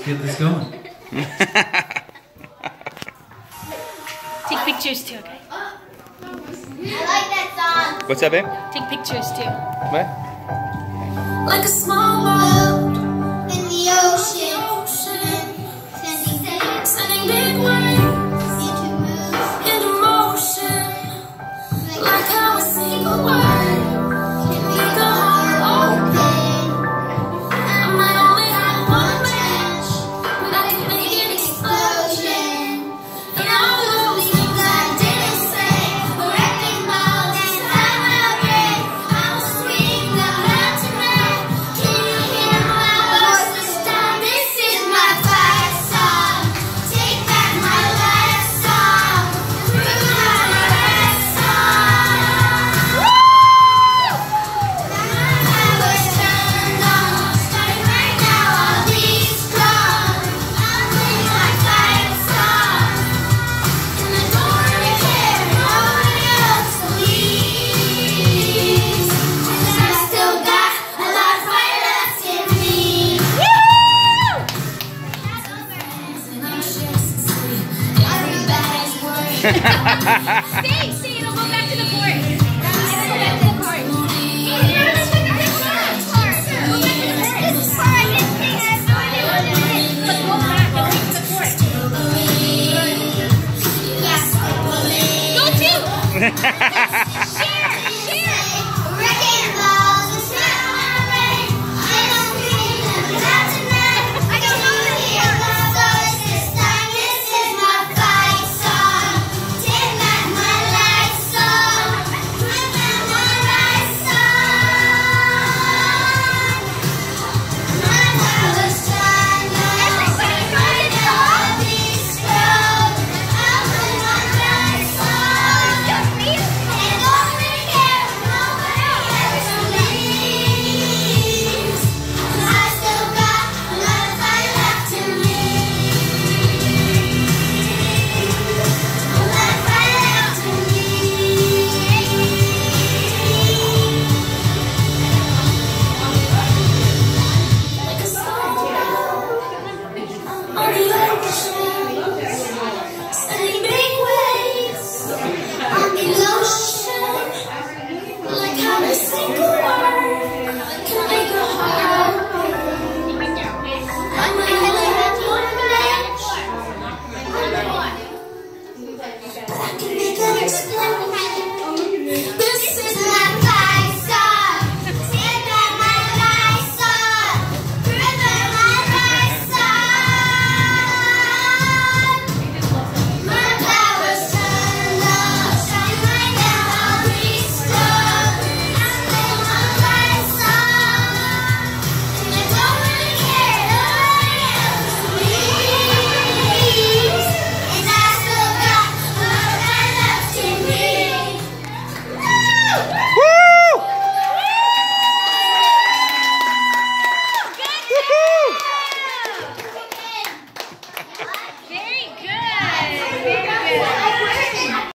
get this going. Take pictures too, okay? I like that song. What's up, babe? Take pictures too. What? Like a small boat in the ocean, sending big waves into motion. Like how a single word can make a heart open. I might only have one match, but I can make an explosion. And all those things I didn't say, wrecking balls inside my brain. I'll swing the hat tonight. Can you hear my voice this time? This is my fight song. Take back my last song. Through my last song. I was turned on. Starting right now, I'll be strong. I'll sing my fight song. And I don't really care if nobody else believes. 'Cause I still got a lot of fire left in me. And I'm sure everybody's worried. Stay